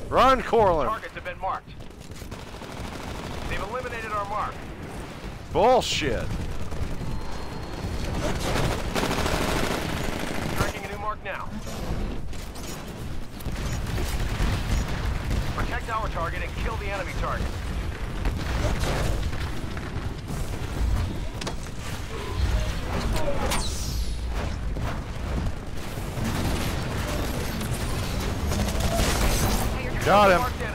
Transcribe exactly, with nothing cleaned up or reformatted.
Run, Corlin! Targets have been marked. They've eliminated our mark. Bullshit! Tracking a new mark now. Protect our target and kill the enemy target. Got him!